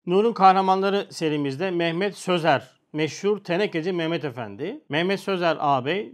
Nur'un Kahramanları serimizde Mehmet Sözer, meşhur Tenekeci Mehmet Efendi. Mehmet Sözer ağabey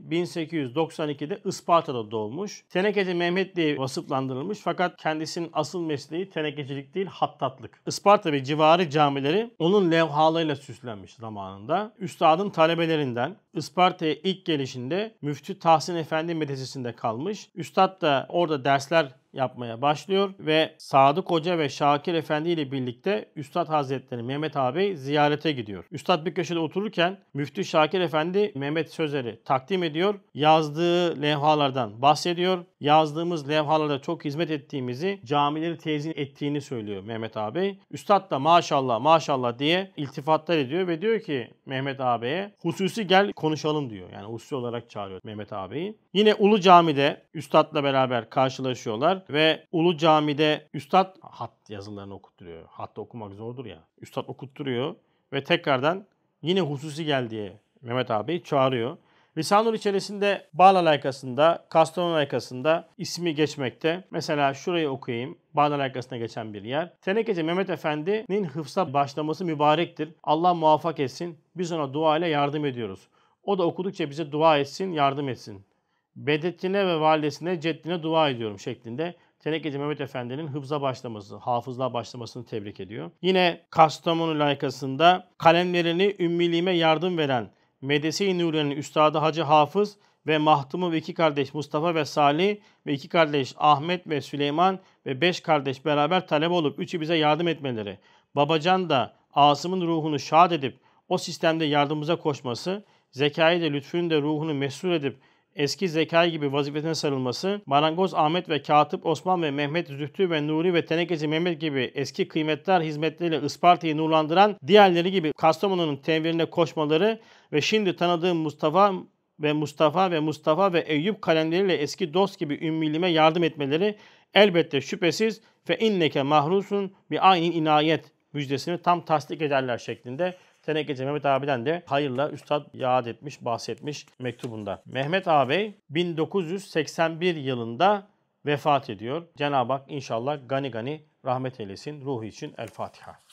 1892'de Isparta'da doğmuş. Tenekeci Mehmet diye vasıflandırılmış fakat kendisinin asıl mesleği tenekecilik değil, hattatlık. Isparta ve civarı camileri onun levhalarıyla süslenmiş zamanında. Üstadın talebelerinden. Isparta'ya ilk gelişinde Müftü Tahsin Efendi medresesinde kalmış. Üstad da orada dersler yapmaya başlıyor ve Sadık Hoca ve Şakir Efendi ile birlikte Üstad Hazretleri Mehmet ağabey ziyarete gidiyor. Üstad bir köşede otururken Müftü Şakir Efendi Mehmet Sözer'i takdim ediyor. Yazdığı levhalardan bahsediyor. Yazdığımız levhalarda çok hizmet ettiğimizi, camileri tezyin ettiğini söylüyor Mehmet ağabey. Üstad da maşallah maşallah diye iltifatlar ediyor ve diyor ki Mehmet ağabeye hususi gel konuşalım diyor. Yani hususi olarak çağırıyor Mehmet ağabeyi. Yine Ulu Cami'de Üstad'la beraber karşılaşıyorlar ve Ulu Cami'de Üstad hat yazılarını okutturuyor. Hatta okumak zordur ya. Üstad okutturuyor ve tekrardan yine hususi gel diye Mehmet ağabeyi çağırıyor. Lisan-ı Nur içerisinde Bağla Laykası'nda, Kastamonu Laykası'nda ismi geçmekte. Mesela şurayı okuyayım. Bağla Laykası'na geçen bir yer. Tenekeci Mehmet Efendi'nin hıfza başlaması mübarektir. Allah muvaffak etsin. Biz ona dua ile yardım ediyoruz. O da okudukça bize dua etsin, yardım etsin. Bedetine ve validesine, ceddine dua ediyorum şeklinde Tenekeci Mehmet Efendi'nin hıfza başlaması, hafızlığa başlamasını tebrik ediyor. Yine Kastamonu Laykası'nda kalemlerini ümmiliğime yardım veren Medrese-i Nuriye'nin üstadı Hacı Hafız ve mahtumu ve iki kardeş Mustafa ve Salih ve iki kardeş Ahmet ve Süleyman ve 5 kardeş beraber talebe olup üçü bize yardım etmeleri. Babacan da Asım'ın ruhunu şad edip o sistemde yardımımıza koşması, Zekai de Lütfü'nün de ruhunu mesrur edip eski Zekai gibi vazifesine sarılması, Marangoz Ahmet ve Katip Osman ve Mehmet Zühtü ve Nuri ve Tenekeci Mehmet gibi eski kıymetler hizmetleriyle Isparta'yı nurlandıran diğerleri gibi Kastamonu'nun tenvirine koşmaları ve şimdi tanıdığım Mustafa ve Eyüp kalemleriyle eski dost gibi ümmilime yardım etmeleri elbette şüphesiz fe inneke mahrusun bi aynin inayet müjdesini tam tasdik ederler şeklinde Tenekeci Mehmet abiden de hayırla üstad yad etmiş, bahsetmiş mektubunda. Mehmet ağabey 1981 yılında vefat ediyor. Cenab-ı Hak inşallah gani gani rahmet eylesin. Ruhu için El Fatiha.